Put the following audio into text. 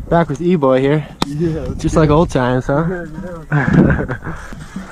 Back with E-Boy here. Yeah. Just like old times, huh? Yeah.